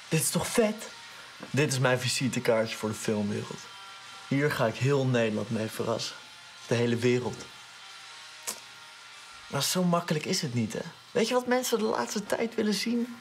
Dit is toch vet? Dit is mijn visitekaartje voor de filmwereld. Hier ga ik heel Nederland mee verrassen. De hele wereld. Maar zo makkelijk is het niet, hè? Weet je wat mensen de laatste tijd willen zien?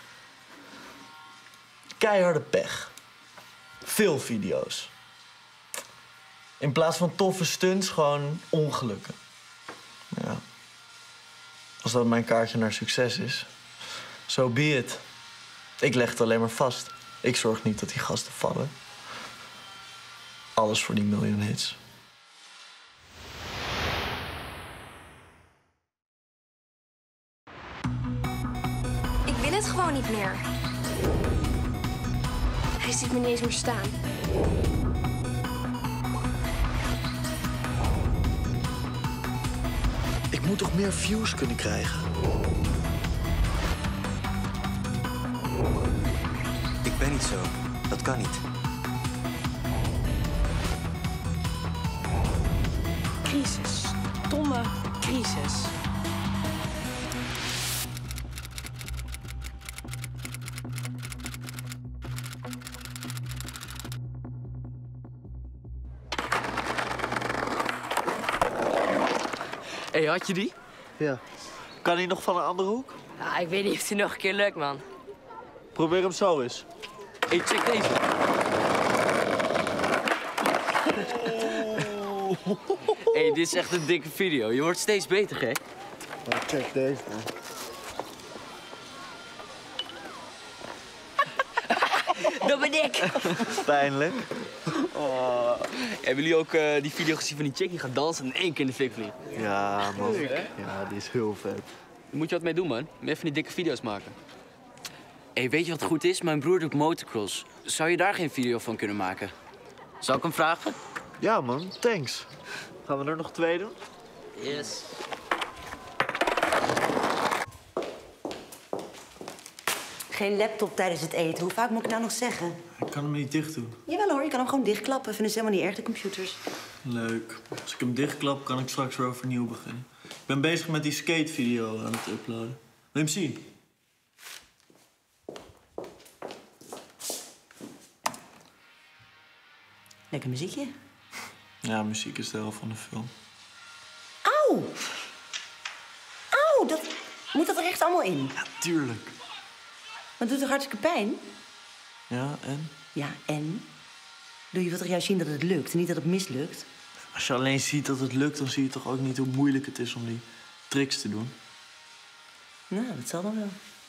Keiharde pech. Veel video's. In plaats van toffe stunts, gewoon ongelukken. Ja. Als dat mijn kaartje naar succes is, so be it. Ik leg het alleen maar vast. Ik zorg niet dat die gasten vallen. Alles voor die miljoen hits. Ik wil het gewoon niet meer. Hij ziet me niet eens meer staan. Ik moet toch meer views kunnen krijgen? Ik ben niet zo. Dat kan niet. Crisis. Domme crisis. Hé, had je die? Ja. Kan hij nog van een andere hoek? Ja, ik weet niet of het nog een keer lukt, man. Probeer hem zo eens. Hé, check deze. Hé, dit is echt een dikke video. Je wordt steeds beter, hè? Maar check deze dan. Dat ben ik. Pijnlijk. Oh. Hebben jullie ook die video gezien van die chick die gaat dansen en in één keer in de fik vliegt? Ja, man. Ja, die is heel vet. Daar moet je wat mee doen, man. Meer van die dikke video's maken. Hé, weet je wat goed is? Mijn broer doet motocross. Zou je daar geen video van kunnen maken? Zal ik hem vragen? Ja, man. Thanks. Gaan we er nog 2 doen? Yes. Geen laptop tijdens het eten. Hoe vaak moet ik nou nog zeggen? Ik kan hem niet dicht doen. Jawel hoor, je kan hem gewoon dichtklappen. Vinden ze helemaal niet erg, de computers. Leuk. Als ik hem dichtklap, kan ik straks weer overnieuw beginnen. Ik ben bezig met die skatevideo aan het uploaden. Wil je hem zien? Lekker muziekje. Ja, muziek is de helft van de film. Auw! Auw, moet dat er echt allemaal in? Ja, tuurlijk. Maar het doet toch hartstikke pijn? Ja, en? Ja, en? Je wilt toch juist zien dat het lukt en niet dat het mislukt? Als je alleen ziet dat het lukt, dan zie je toch ook niet hoe moeilijk het is om die tricks te doen. Nou, dat zal dan wel.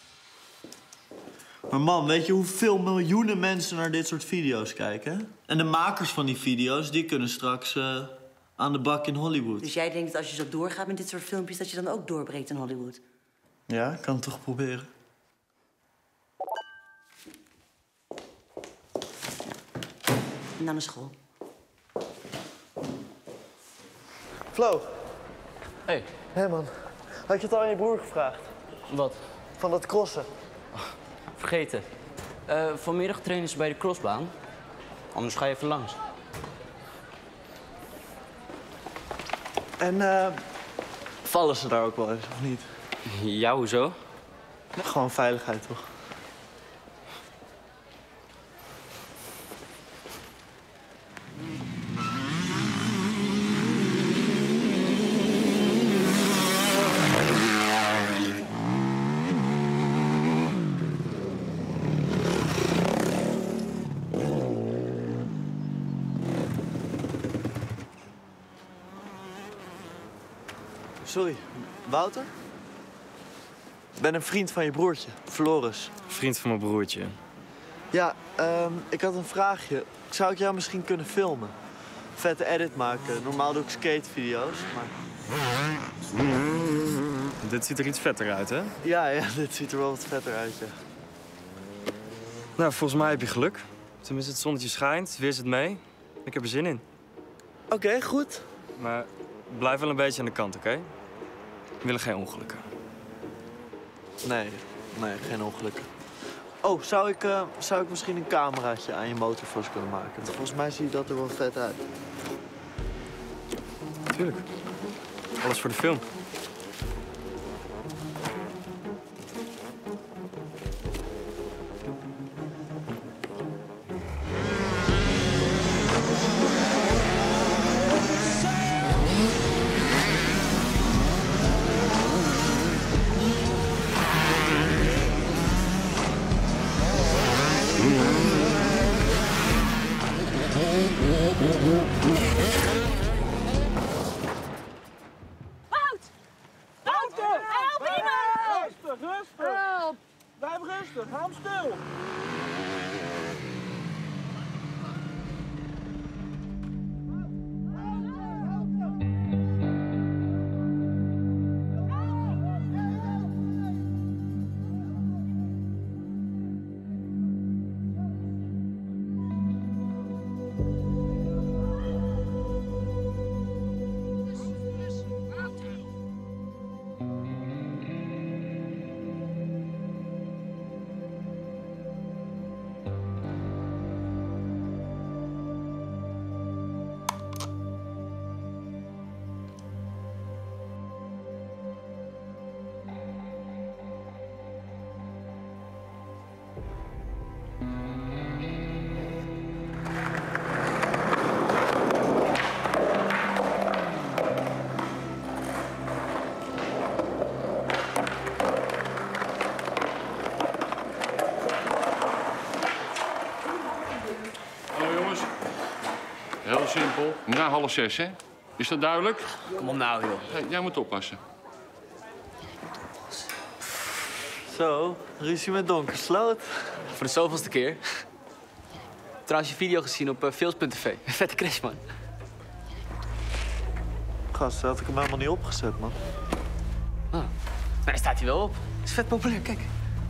Maar man, weet je hoeveel miljoenen mensen naar dit soort video's kijken? En de makers van die video's, die kunnen straks aan de bak in Hollywood. Dus jij denkt dat als je zo doorgaat met dit soort filmpjes, dat je dan ook doorbreekt in Hollywood? Ja, ik kan het toch proberen. Naar de school. Flo. Hé. Hé man, had je het al aan je broer gevraagd? Wat? Van dat crossen. Vergeten. Vanmiddag trainen ze bij de crossbaan. Anders ga je even langs. En vallen ze daar ook wel eens, of niet? Ja, hoezo? Ja, gewoon veiligheid, toch? Sorry, Wouter? Ik ben een vriend van je broertje, Floris. Vriend van mijn broertje. Ja, ik had een vraagje. Zou ik jou misschien kunnen filmen? Vette edit maken. Normaal doe ik skatevideo's, maar... Dit ziet er iets vetter uit, hè? Ja, dit ziet er wel wat vetter uit, ja. Nou, volgens mij heb je geluk. Tenminste, het zonnetje schijnt, weer zit mee. Ik heb er zin in. Oké, goed. Maar blijf wel een beetje aan de kant, oké? We willen geen ongelukken. Nee, geen ongelukken. Oh, zou ik misschien een cameraatje aan je motor vast kunnen maken? Want volgens mij ziet dat er wel vet uit. Tuurlijk. Alles voor de film. Wouter! Help iemand! Rustig! Help! Blijf rustig, hou hem stil! Heel simpel. Na 5:30, hè? Is dat duidelijk? Kom op nou, joh. Hey, jij moet oppassen. Zo, ruzie met Donkersloot. Voor de zoveelste keer. Trouwens, je video gezien op Fails.tv. Vette crash, man. Gast, had ik hem helemaal niet opgezet, man. Ah. Daar staat hij wel op. Is vet populair, kijk.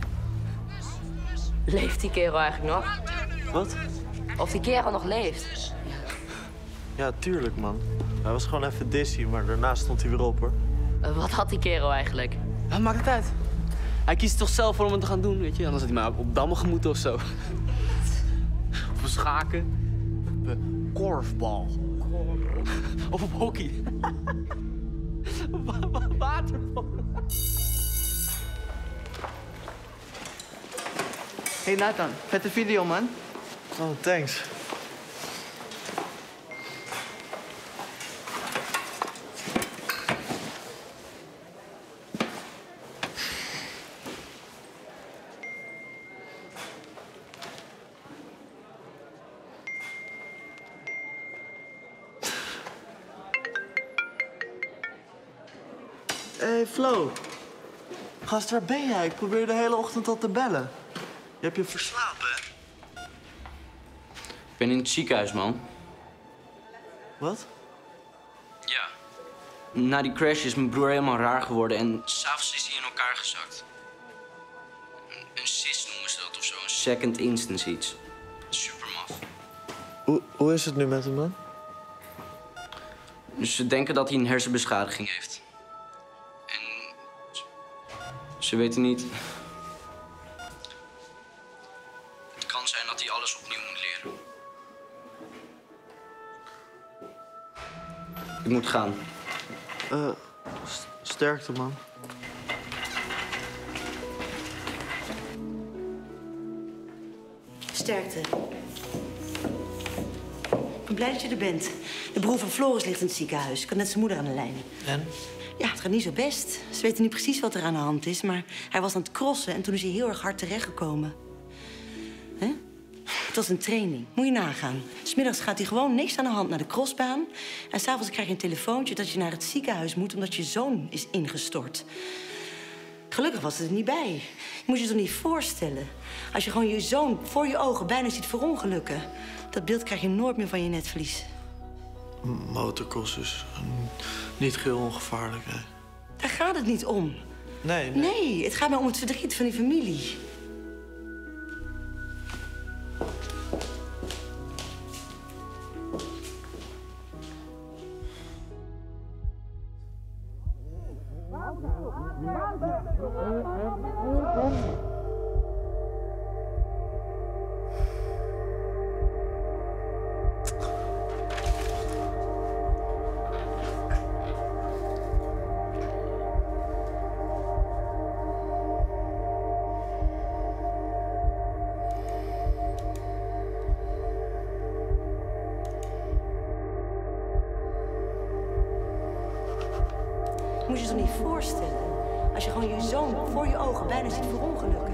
Leeft die kerel eigenlijk nog? Wat? Of die kerel nog leeft? Ja, tuurlijk, man. Hij was gewoon even dizzy, maar daarna stond hij weer op, hoor. Wat had die kerel eigenlijk? Wat maakt het uit? Hij kiest toch zelf voor om het te gaan doen, weet je? Anders had hij maar op dammen gemoeten of zo. Of op schaken. Op korfbal. Of op hockey. Waterbal. Hey Nathan, vette video, man. Oh, thanks. Hey Flo. Gast, waar ben jij? Ik probeer de hele ochtend al te bellen. Je hebt je verslapen, hè? Ik ben in het ziekenhuis, man. Wat? Ja. Na die crash is mijn broer helemaal raar geworden en s'avonds is hij in elkaar gezakt. Een cyst noemen ze dat of zo, een second instance iets. Super maf. Hoe is het nu met hem dan? Dus ze denken dat hij een hersenbeschadiging heeft. En ze weten niet. Het kan zijn dat hij alles opnieuw moet leren. Ik moet gaan. Sterkte, man. Sterkte. Ik ben blij dat je er bent. De broer van Floris ligt in het ziekenhuis. Ik had net zijn moeder aan de lijn. En? Ja, het gaat niet zo best. Ze weten niet precies wat er aan de hand is, maar hij was aan het crossen en toen is hij heel erg hard terechtgekomen. Hè? Het was een training. Moet je nagaan. 's Middags gaat hij gewoon niks aan de hand naar de crossbaan. En 's avonds krijg je een telefoontje dat je naar het ziekenhuis moet omdat je zoon is ingestort. Gelukkig was het er niet bij. Je moet je toch niet voorstellen. Als je gewoon je zoon voor je ogen bijna ziet verongelukken. Dat beeld krijg je nooit meer van je netvlies. Motocross is niet geheel ongevaarlijk, hè? Daar gaat het niet om. Nee. Nee, het gaat mij om het verdriet van die familie. Moet je je toch niet voorstellen. Als je gewoon je zoon voor je ogen bijna ziet verongelukken.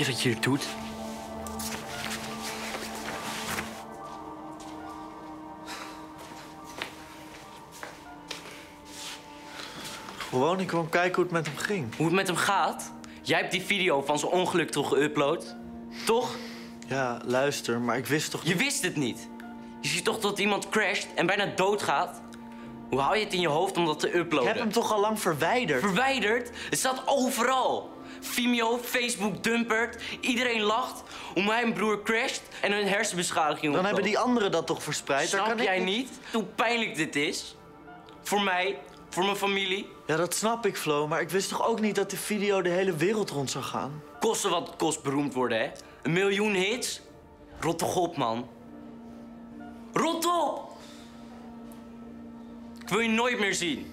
je dat je het doet? Gewoon, ik kwam kijken hoe het met hem ging. Hoe het met hem gaat? Jij hebt die video van zijn ongeluk toch geüpload? Toch? Ja, luister, maar ik wist toch niet... Je wist het niet. Je ziet toch dat iemand crasht en bijna doodgaat? Hoe hou je het in je hoofd om dat te uploaden? Ik heb hem toch al lang verwijderd? Verwijderd? Het staat overal. Vimeo, Facebook dumpert. Iedereen lacht hoe mijn broer crasht en een hersenbeschadiging Dan oploopt. hebben die anderen dat toch verspreid? Snap jij niet hoe pijnlijk dit is? Voor mij, voor mijn familie. Ja, dat snap ik, Flo, maar ik wist toch ook niet dat die video de hele wereld rond zou gaan? Kosten wat het kost beroemd worden, hè? 1 miljoen hits? Rot toch op, man. Rot op! Ik wil je nooit meer zien.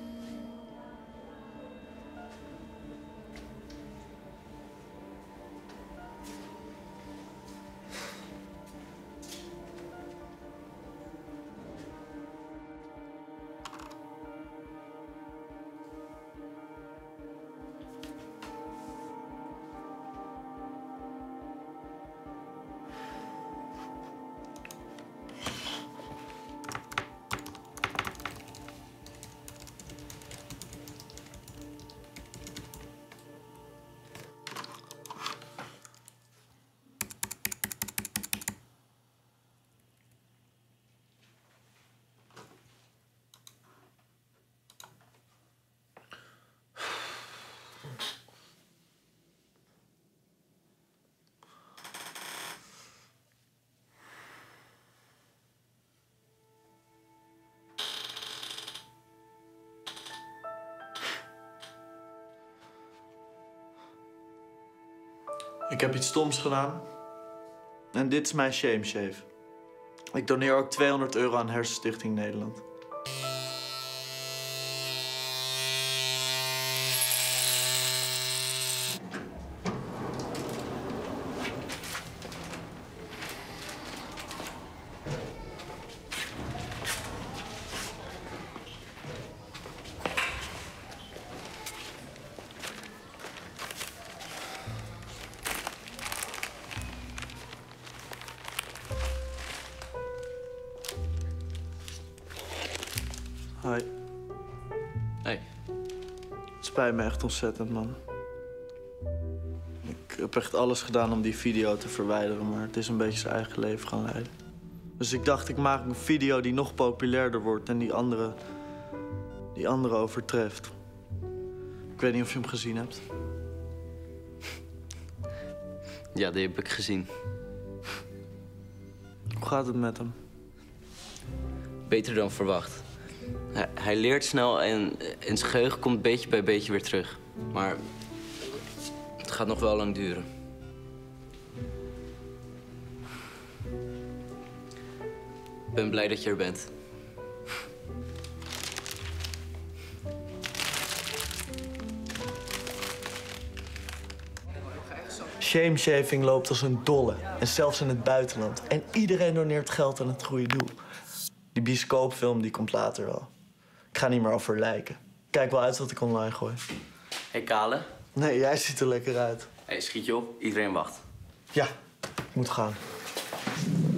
Ik heb iets stoms gedaan. En dit is mijn shame shave. Ik doneer ook €200 aan Hersenstichting Nederland. Hoi. Hey. Het spijt me echt ontzettend, man. Ik heb echt alles gedaan om die video te verwijderen, maar het is een beetje zijn eigen leven gaan leiden. Dus ik dacht, ik maak een video die nog populairder wordt en die andere overtreft. Ik weet niet of je hem gezien hebt. Ja, die heb ik gezien. Hoe gaat het met hem? Beter dan verwacht. Hij leert snel en zijn geheugen komt beetje bij beetje weer terug. Maar het gaat nog wel lang duren. Ik ben blij dat je er bent. Shameshaving loopt als een dolle. En zelfs in het buitenland. En iedereen doneert geld aan het goede doel. Die bioscoopfilm die komt later wel. Ik ga niet meer over lijken. Kijk wel uit wat ik online gooi. Hey, Kale. Nee, jij ziet er lekker uit. Hey, schiet je op. Iedereen wacht. Ja, ik moet gaan.